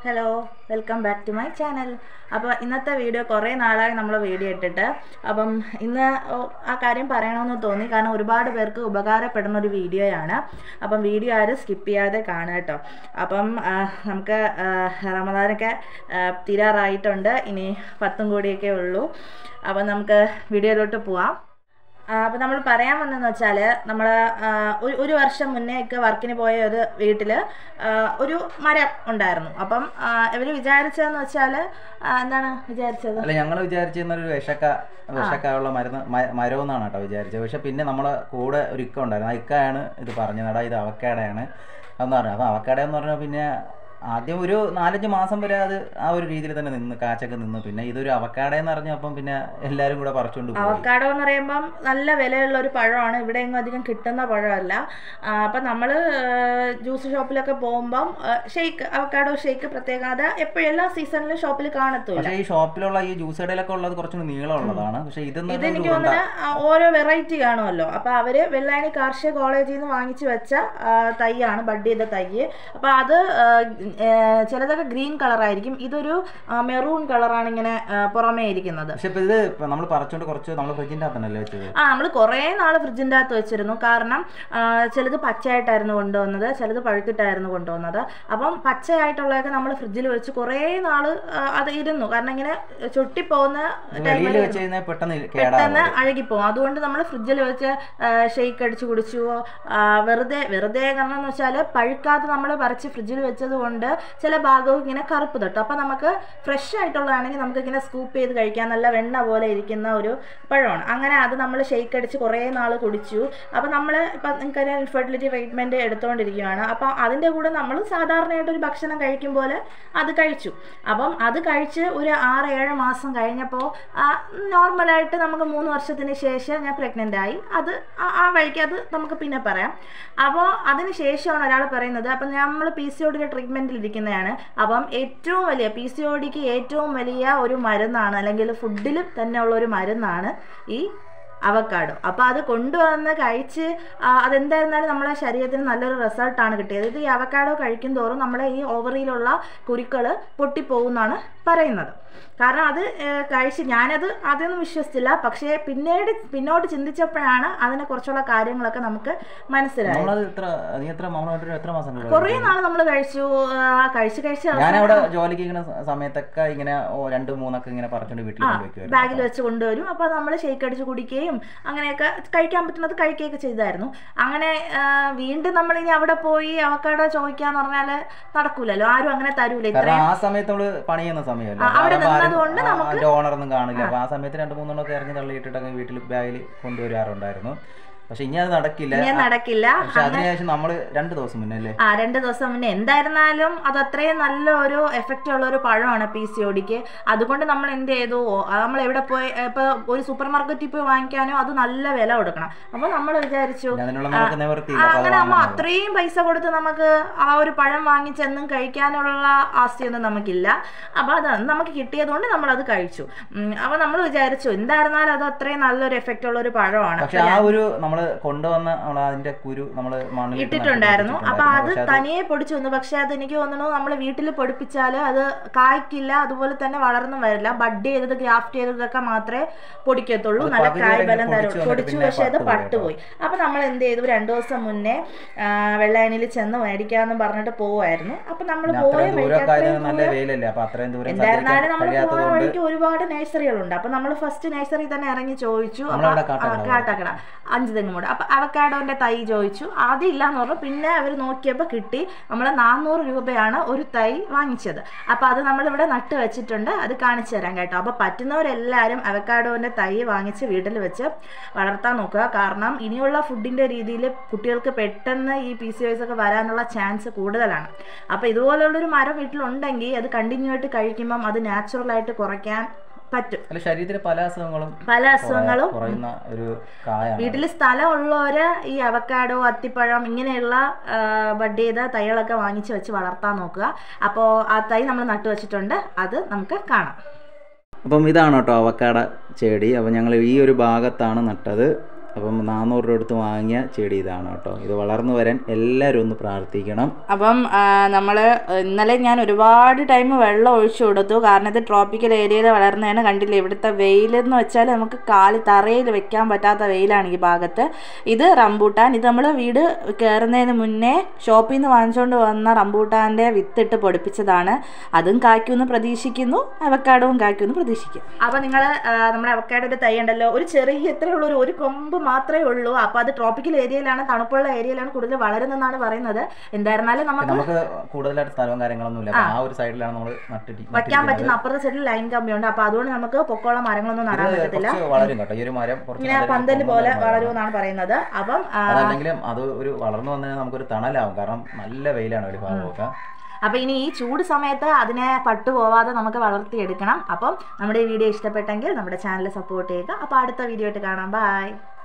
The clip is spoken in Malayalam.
Hello, welcome back to my channel. അപ്പോൾ ഇന്നത്തെ വീഡിയോ കുറേ നാളായി നമ്മൾ വീഡിയോ ഇട്ടിട്ട്. അപ്പം ഇന്ന് ആ കാര്യം പറയണമെന്ന് തോന്നി, കാരണം ഒരുപാട് പേർക്ക് ഉപകാരപ്പെടുന്ന ഒരു വീഡിയോയാണ്. അപ്പം വീഡിയോ ആരും സ്കിപ്പ് ചെയ്യാതെ കാണുക കേട്ടോ. അപ്പം നമുക്ക് റമദാനൊക്കെ തീരാറായിട്ടുണ്ട്, ഇനി 10 കൂടിയൊക്കെ ഉള്ളൂ. അപ്പം നമുക്ക് വീഡിയോയിലോട്ട് പോവാം. അപ്പോൾ നമ്മൾ പറയാൻ വന്നതെന്ന് വെച്ചാൽ, നമ്മൾ ഒരു വർഷം മുന്നേ ഒക്കെ വർക്കിന് പോയ ഒരു വീട്ടിൽ ഒരു മരം ഉണ്ടായിരുന്നു. അപ്പം ഇവർ വിചാരിച്ചതെന്ന് വെച്ചാൽ എന്താണ് വിചാരിച്ചത്? അല്ല, ഞങ്ങൾ വിചാരിച്ചിരുന്നൊരു വിഷക്കായുള്ള മരം എന്നാണ് കേട്ടോ വിചാരിച്ചത്. പക്ഷെ പിന്നെ നമ്മളെ കൂടെ ഒരു ഇക്ക ഉണ്ടായിരുന്നു. ആ ഇക്കയാണ് ഇത് പറഞ്ഞത്, എടാ ഇത് അവക്കാടയാണ് എന്ന് പറഞ്ഞു. അപ്പോൾ അവക്കാട എന്ന് പറഞ്ഞാൽ പിന്നെ ആദ്യം ഒരു 4-5 മാസം വരെ അത് ആ ഒരു രീതിയിൽ തന്നെ നിന്ന് കാച്ചൊക്കെ നിന്ന്, പിന്നെ ഇതൊരു അവക്കാടയെന്ന് പറഞ്ഞപ്പം പിന്നെ എല്ലാവരും കൂടെ പറിച്ചുകൊണ്ട് പോയി. അവക്കാടോ എന്ന് പറയുമ്പം നല്ല വിലയുള്ള ഒരു പഴമാണ്, ഇവിടെ എങ്ങും അധികം കിട്ടുന്ന പഴമല്ല. അപ്പം നമ്മൾ ജ്യൂസ് ഷോപ്പിലൊക്കെ പോകുമ്പം അവക്കാടോ ഷേക്ക് പ്രത്യേകം അത് എപ്പോഴും എല്ലാ സീസണിലും ഷോപ്പിൽ കാണത്തില്ല. പക്ഷേ ഈ ഷോപ്പിലുള്ള ഈ ജ്യൂസ് കടയിലൊക്കെ ഉള്ളത് കുറച്ചുകൂടി നീളമുള്ളതാണ്. പക്ഷേ ഇതെനിക്ക് തോന്നുന്നത് ഓരോ വെറൈറ്റി കാണുമല്ലോ. അപ്പം അവർ വെള്ളായണി കാർഷിക കോളേജിൽ നിന്ന് വാങ്ങിച്ചു വെച്ച തൈയാണ്, ബഡ് ചെയ്ത തൈ. അപ്പം അത് ചിലതൊക്കെ ഗ്രീൻ കളറായിരിക്കും, ഇതൊരു മെറൂൺ കളറാണ് ഇങ്ങനെ പുറമേ ഇരിക്കുന്നത്. നമ്മൾ പറിച്ചോണ്ട് കുറച്ച് നമ്മൾ ഫ്രിഡ്ജിന്റെ അകത്തല്ലേ വെച്ചത്? നമ്മൾ കുറേ നാൾ ഫ്രിഡ്ജിന്റെ അകത്ത് വെച്ചിരുന്നു. കാരണം ചിലത് പച്ചയായിട്ടായിരുന്നു കൊണ്ടുവന്നത്, ചിലത് പഴുത്തിട്ടായിരുന്നു കൊണ്ടുവന്നത്. അപ്പം പച്ചയായിട്ടുള്ളതൊക്കെ നമ്മൾ ഫ്രിഡ്ജിൽ വെച്ച് കുറേ നാൾ അത് ഇരുന്നു. കാരണം ഇങ്ങനെ ചൊട്ടിപ്പോകുന്ന ടൈമിൽ പെട്ടെന്ന് അഴുകിപ്പോകും. അതുകൊണ്ട് നമ്മൾ ഫ്രിഡ്ജിൽ വെച്ച് ഷെയ്ക്ക് അടിച്ച് കുടിച്ചു. വെറുതെ കാരണം എന്ന് വെച്ചാൽ പഴുക്കാതെ നമ്മൾ പറിച്ച് ഫ്രിഡ്ജിൽ വെച്ചത് കൊണ്ട് ചില ഭാഗവും ഇങ്ങനെ കറുപ്പ് തട്ടും. അപ്പം നമുക്ക് ഫ്രഷ് ആയിട്ടുള്ളതാണെങ്കിൽ നമുക്ക് ഇങ്ങനെ സ്കൂപ്പ് ചെയ്ത് കഴിക്കാൻ നല്ല വെണ്ണ പോലെ ഇരിക്കുന്ന ഒരു പഴമാണ്. അങ്ങനെ അത് നമ്മൾ ഷെയ്ക്ക് അടിച്ച് കുറേ നാൾ കുടിച്ചു. അപ്പം നമ്മൾ ഇപ്പം നിങ്ങൾക്ക് ഇൻഫെർട്ടിലിറ്റി ട്രീറ്റ്മെൻറ്റ് എടുത്തുകൊണ്ടിരിക്കുകയാണ്. അപ്പം അതിൻ്റെ കൂടെ നമ്മൾ സാധാരണയായിട്ടൊരു ഭക്ഷണം കഴിക്കും പോലെ അത് കഴിച്ചു. അപ്പം അത് കഴിച്ച് ഒരു 6-7 മാസം കഴിഞ്ഞപ്പോൾ നോർമലായിട്ട് നമുക്ക് 3 വർഷത്തിന് ശേഷം ഞാൻ പ്രഗ്നൻ്റ് ആയി. അത് ആ വഴിക്ക് അത് നമുക്ക് പിന്നെ പറയാം. അപ്പോൾ അതിന് ശേഷമാണ് ഒരാൾ പറയുന്നത്, അപ്പം നമ്മൾ PCOD ട്രീറ്റ്മെൻറ്റിൽ ഇരിക്കുന്നതാണ്. അപ്പം ഏറ്റവും വലിയ PCODക്ക് ഏറ്റവും വലിയ ഒരു മരുന്നാണ്, അല്ലെങ്കിൽ ഫുഡിൽ തന്നെ ഉള്ള ഒരു മരുന്നാണ് ഈ അവക്കാഡോ. അപ്പോൾ അത് കൊണ്ടുവന്ന് കഴിച്ച് അതെന്തായിരുന്നാലും നമ്മുടെ ശരീരത്തിന് നല്ലൊരു റിസൾട്ടാണ് കിട്ടിയത്. ഇത് ഈ അവക്കാഡോ കഴിക്കും തോറും നമ്മുടെ ഈ ഓവറിയിലുള്ള കുരുക്കൾ പൊട്ടിപ്പോകുമെന്നാണ് പറയുന്നത്. കാരണം അത് കഴിച്ച് ഞാനത് അതൊന്നും വിശ്വസിച്ചില്ല. പക്ഷേ പിന്നോട്ട് ചിന്തിച്ചപ്പോഴാണ് അതിനെ കുറിച്ചുള്ള കാര്യങ്ങളൊക്കെ നമുക്ക് മനസ്സിലായത്. കുറേ നാൾ നമ്മൾ കഴിച്ചു. ഞാനവിടെ ജോലിക്ക് സമയത്തൊക്കെ ഇങ്ങനെ 2-3 ഇങ്ങനെ ബാഗിൽ വെച്ച് കൊണ്ടുവരും. അപ്പോൾ നമ്മൾ ഷെയ്ക്ക് അടിച്ച് കുടിക്കുകയും അങ്ങനെയൊക്കെ കഴിക്കാൻ പറ്റുന്നത് കഴിക്കുകയൊക്കെ ചെയ്തായിരുന്നു. അങ്ങനെ വീണ്ടും നമ്മളിനി അവിടെ പോയി അവക്കാഡോ ചോദിക്കാന്ന് പറഞ്ഞാൽ നടക്കൂലല്ലോ, ആരും അങ്ങനെ തരൂല. ആ സമയത്ത് നമ്മള് പണി ചെയ്യുന്ന സമയമല്ല, അവിടെ നിന്നതുകൊണ്ട് നമുക്ക് ഓണറൊന്നും കാണില്ല. അപ്പൊ ആ സമയത്ത് 2-3 ഇറങ്ങി തള്ളിയിട്ടിട്ടൊക്കെ വീട്ടിൽ ബാഗിൽ കൊണ്ടുവരാറുണ്ടായിരുന്നു. പക്ഷെ ഇനി അത് നടക്കില്ല. പക്ഷെ അതിനുശേഷം നമ്മള് 2 ദിവസം മുന്നേ അല്ലേ 2 ദിവസം മുന്നേ എന്തായിരുന്നാലും അത് അത്രയും നല്ലൊരു എഫക്റ്റ് ഉള്ള ഒരു പഴമാണ് PCODക്ക്. അതുകൊണ്ട് നമ്മൾ എന്ത് ചെയ്തു, നമ്മൾ എവിടെ പോയി ഇപ്പൊ ഒരു സൂപ്പർ മാർക്കറ്റിൽ പോയി വാങ്ങിക്കാനോ അത് നല്ല വില കൊടുക്കണം. അപ്പൊ നമ്മൾ വിചാരിച്ചു അങ്ങനെ നമ്മൾ അത്രയും പൈസ കൊടുത്ത് നമുക്ക് ആ ഒരു പഴം വാങ്ങിച്ചെന്നും കഴിക്കാനുള്ള ആസ്തിയൊന്നും നമുക്കില്ല. അപ്പൊ അത് നമുക്ക് കിട്ടിയത് കൊണ്ട് നമ്മൾ അത് കഴിച്ചു. അപ്പൊ നമ്മൾ വിചാരിച്ചു എന്തായിരുന്നാലും അത് അത്രയും നല്ലൊരു എഫക്റ്റ് ഉള്ള ഒരു പഴമാണ്. കൊണ്ടുവന്ന അതിന്റെ കുരു നമ്മള് ഇട്ടിട്ടുണ്ടായിരുന്നു. അപ്പൊ അത് തനിയെ പൊടിച്ചു വന്നു. പക്ഷെ അത് എനിക്ക് തോന്നുന്നു നമ്മൾ വീട്ടിൽ പൊടിപ്പിച്ചാല് അത് കായ്ക്കില്ല, അതുപോലെ തന്നെ വളർന്നും വരില്ല. ബഡ് ചെയ്തത് ഗ്രാഫ്റ്റ് ചെയ്തതൊക്കെ മാത്രമേ പൊടിക്കത്തുള്ളൂ, നല്ല കായ്ബലം തരും. പൊടിച്ചു, പക്ഷെ അത് പട്ടുപോയി. അപ്പൊ നമ്മൾ എന്ത് ചെയ്തു, 2 ദിവസം മുന്നേ വെള്ളായണിയിൽ ചെന്ന് മേടിക്കാന്ന് പറഞ്ഞിട്ട് പോവായിരുന്നു. അപ്പൊ നമ്മൾ എന്തായിരുന്നാലും നമ്മൾ പോകാൻ വഴിക്ക് ഒരുപാട് നഴ്സറികളുണ്ട്. അപ്പൊ നമ്മൾ ഫസ്റ്റ് നഴ്സറി തന്നെ ഇറങ്ങി ചോദിച്ചു. കാട്ടാക്കട 5 തെങ്ങുമൂട്. അപ്പം അവക്കാഡോന്റെ തൈ ചോദിച്ചു, അതില്ല എന്ന് പറഞ്ഞു. പിന്നെ അവർ നോക്കിയപ്പോൾ കിട്ടി. നമ്മൾ 400 രൂപയാണ് ഒരു തൈ വാങ്ങിച്ചത്. അപ്പം അത് നമ്മളിവിടെ നട്ട് വെച്ചിട്ടുണ്ട്, അത് കാണിച്ചു തരാം കേട്ടോ. അപ്പോൾ പറ്റുന്നവരെല്ലാവരും അവക്കാഡോന്റെ തൈ വാങ്ങിച്ച് വീട്ടിൽ വെച്ച് വളർത്താൻ നോക്കുക. കാരണം ഇനിയുള്ള ഫുഡിൻ്റെ രീതിയിൽ കുട്ടികൾക്ക് പെട്ടെന്ന് ഈ PCOS ഒക്കെ വരാനുള്ള ചാൻസ് കൂടുതലാണ്. അപ്പോൾ ഇതുപോലുള്ളൊരു മരം വീട്ടിലുണ്ടെങ്കിൽ അത് കണ്ടിന്യൂ ആയിട്ട് കഴിക്കുമ്പം അത് നാച്ചുറലായിട്ട് കുറയ്ക്കാൻ പറ്റും. ശരീരത്തിന് പല അസുഖങ്ങളും വീട്ടിൽ സ്ഥലമുള്ളവര് ഈ അവക്കാഡോ, അത്തിപ്പഴം ഇങ്ങനെയുള്ള ബഡ് ചെയ്ത തൈകളൊക്കെ വാങ്ങിച്ച് വെച്ച് വളർത്താൻ നോക്കുക. അപ്പോൾ ആ തൈ നമ്മൾ നട്ടു വെച്ചിട്ടുണ്ട്, അത് നമുക്ക് കാണാം. അപ്പം ഇതാണ് കേട്ടോ അവക്കാഡ ചെടി. അപ്പം ഞങ്ങൾ ഈ ഒരു ഭാഗത്താണ് നട്ടത്. അപ്പം 400 രൂപ എടുത്ത് വാങ്ങിയ ചെടി ഇതാണ് കേട്ടോ. ഇത് വളർന്നു വരാൻ എല്ലാവരും ഒന്ന് പ്രാർത്ഥിക്കണം. അപ്പം നമ്മൾ ഇന്നലെ ഞാൻ ഒരുപാട് ടൈം വെള്ളം ഒഴിച്ചു കൊടുത്തു. കാരണം ഇത് ട്രോപ്പിക്കൽ ഏരിയയിൽ വളർന്നതാണ്. കണ്ടില്ല ഇവിടുത്തെ വെയിലെന്ന് വെച്ചാൽ നമുക്ക് കാല് തറയിൽ വെക്കാൻ പറ്റാത്ത വെയിലാണ് ഈ ഭാഗത്ത്. ഇത് റംബൂട്ടാൻ. ഇത് നമ്മൾ വീട് കയറുന്നതിന് മുന്നേ ഷോപ്പിൽ നിന്ന് വാങ്ങിച്ചുകൊണ്ട് വന്ന റംബൂട്ടാൻ്റെ വിത്തിട്ട് പൊടിപ്പിച്ചതാണ്. അതും കായ്ക്കുമെന്ന് പ്രതീക്ഷിക്കുന്നു, അവക്കാഡോവും കായ്ക്കുമെന്ന് പ്രതീക്ഷിക്കും. അപ്പോൾ നിങ്ങൾ നമ്മുടെ അവക്കാഡോയുടെ തൈ ഉണ്ടല്ലോ, ഒരു ചെറിയ എത്രയുള്ള ഒരു കൊമ്പ് മാത്രമേ ഉള്ളൂ. അപ്പോൾ അത് ട്രോപ്പിക്കൽ ഏരിയയിലാണ്, തണുപ്പുള്ള ഏരിയയിലാണ് കൂടുതൽ വളരുന്നതെന്നാണ് പറയുന്നത്. എന്തായിരുന്നാലും നമുക്ക് കൂടുതലായിട്ട് സ്ഥലവും കാര്യങ്ങളൊന്നും ഇല്ല. ആ ഒരു സൈഡിലാണ് നമ്മൾ വയ്ക്കാൻ പറ്റുന്ന. അപ്പുറത്തെ സൈഡിൽ ലൈൻ കമ്പിയുണ്ട്. അപ്പോൾ അതുകൊണ്ട് നമുക്ക് പൊക്കമുള്ള മരങ്ങളൊന്നും നടാൻ പറ്റത്തില്ല. വളരും കേട്ടോ. ഈ ഒരു മരം ഇങ്ങനെ പന്തൽ പോലെ വളരുമെന്നാണ് പറയുന്നത്. അപ്പം അതല്ലെങ്കിലും അത് ഒരു വളർന്നു വന്നാൽ നമുക്കൊരു തണലാവും. കാരണം നല്ല വെയിലാണ് ഒരു ഭാഗമൊക്കെ. അപ്പോൾ ഇനി ഈ ചൂട് സമയത്ത് അതിനെ പട്ടുപോവാതെ നമുക്ക് വളർത്തിയെടുക്കണം. അപ്പം നമ്മുടെ ഈ വീഡിയോ ഇഷ്ടപ്പെട്ടെങ്കിൽ നമ്മുടെ ചാനൽ സപ്പോർട്ട് ചെയ്യുക. അപ്പോൾ അടുത്ത വീഡിയോ ആയിട്ട് കാണാം. ബൈ.